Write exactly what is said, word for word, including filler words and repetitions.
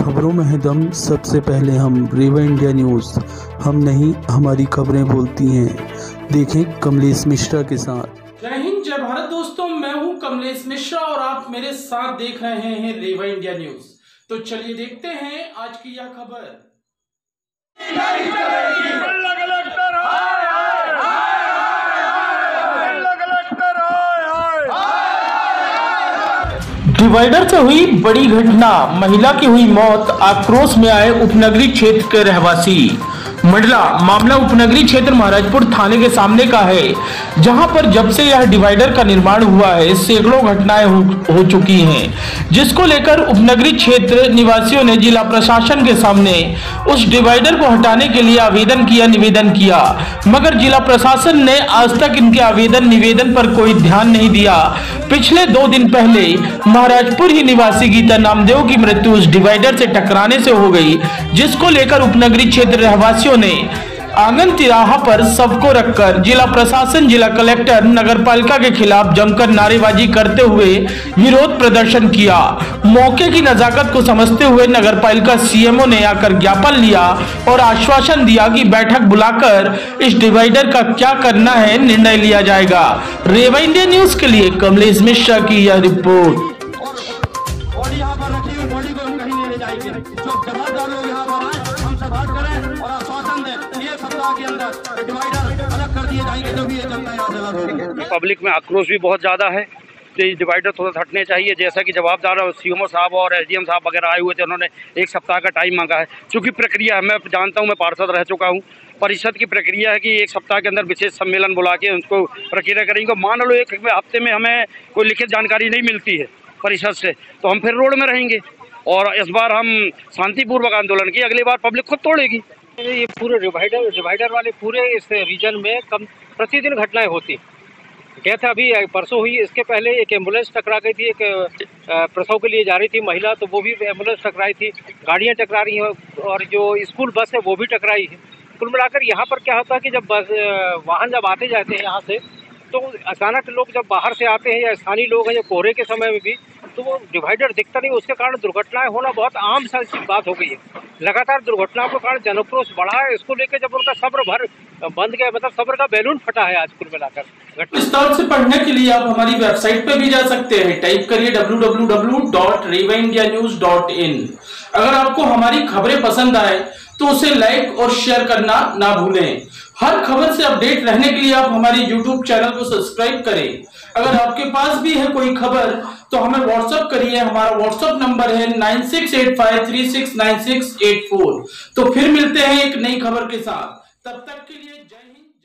खबरों में है दम। सबसे पहले हम रेवा इंडिया न्यूज़। हम नहीं, हमारी खबरें बोलती हैं। देखें कमलेश मिश्रा के साथ। जय हिंद, जय भारत दोस्तों, मैं हूं कमलेश मिश्रा और आप मेरे साथ देख रहे हैं रेवा इंडिया न्यूज। तो चलिए देखते हैं आज की यह खबर। डिवाइडर से हुई बड़ी घटना, महिला की हुई मौत, आक्रोश में आए उपनगरीय क्षेत्र के रहवासी। मंडला मामला उपनगरीय क्षेत्र महाराजपुर थाने के सामने का है, जहां पर जब से यह डिवाइडर का निर्माण हुआ है सैकड़ों घटनाएं हो, हो चुकी हैं, जिसको लेकर उपनगरीय क्षेत्र निवासियों ने जिला प्रशासन के सामने उस डिवाइडर को हटाने के लिए आवेदन किया, निवेदन किया, मगर जिला प्रशासन ने आज तक इनके आवेदन निवेदन पर कोई ध्यान नहीं दिया। पिछले दो दिन पहले महाराजपुर ही निवासी गीता नामदेव की मृत्यु उस डिवाइडर से टकराने से हो गई, जिसको लेकर उपनगरीय क्षेत्र रहवासियों ने आंगन तिराहा पर सबको रखकर जिला प्रशासन, जिला कलेक्टर, नगरपालिका के खिलाफ जमकर नारेबाजी करते हुए विरोध प्रदर्शन किया। मौके की नजाकत को समझते हुए नगरपालिका सीएमओ ने आकर ज्ञापन लिया और आश्वासन दिया कि बैठक बुलाकर इस डिवाइडर का क्या करना है निर्णय लिया जाएगा। रेवा इंडिया न्यूज के लिए कमलेश मिश्रा की यह रिपोर्ट। पब्लिक में आक्रोश भी बहुत ज़्यादा है तो ये डिवाइडर थोड़ा हटने चाहिए। जैसा कि जवाबदार सीएमओ साहब और एसडीएम साहब वगैरह आए हुए थे, उन्होंने एक सप्ताह का टाइम मांगा है। चूँकि प्रक्रिया है, मैं जानता हूँ, मैं पार्षद रह चुका हूँ, परिषद की प्रक्रिया है कि एक सप्ताह के अंदर विशेष सम्मेलन बुला के उनको प्रक्रिया करेंगे। मान लो एक हफ्ते में हमें कोई लिखित जानकारी नहीं मिलती है परिषद से, तो हम फिर रोड में रहेंगे। और इस बार हम शांतिपूर्वक आंदोलन की, अगली बार पब्लिक खुद तोड़ेगी। ये पूरे डिवाइडर डिवाइडर वाले पूरे इस रीजन में कम प्रतिदिन घटनाएं होती। कहते अभी परसों हुई, इसके पहले एक एम्बुलेंस टकरा गई थी, एक प्रसव के लिए जा रही थी महिला, तो वो भी एम्बुलेंस टकराई थी। गाड़ियां टकरा रही हैं और जो स्कूल बस है वो भी टकराई है। कुल मिलाकर यहाँ पर क्या होता है कि जब बस वाहन जब आते जाते हैं यहाँ से, तो अचानक लोग जब बाहर से आते हैं या स्थानीय लोग हैं या कोहरे के समय में भी, तो वो डिवाइडर दिखता नहीं, उसके कारण दुर्घटनाएं होना बहुत आम सा बात हो गई है। लगातार दुर्घटनाओं के कारण जनक्रोश बढ़ा है। इसको लेकर जब उनका सब्र भर बंद गया, मतलब सब्र का बैलून फटा है आज कुल मिलाकर। विस्तार से पढ़ने के लिए आप हमारी वेबसाइट पे भी जा सकते हैं। टाइप करिए W W W dot Rewa India news dot in. अगर आपको हमारी खबरें पसंद आए तो उसे लाइक और शेयर करना ना भूलें। हर खबर से अपडेट रहने के लिए आप हमारे यूट्यूब चैनल को सब्सक्राइब करें। अगर आपके पास भी है कोई खबर तो हमें व्हाट्सएप करिए। हमारा व्हाट्सएप नंबर है nine six eight five three six nine six eight four. तो फिर मिलते हैं एक नई खबर के साथ। तब तक के लिए जय हिंद।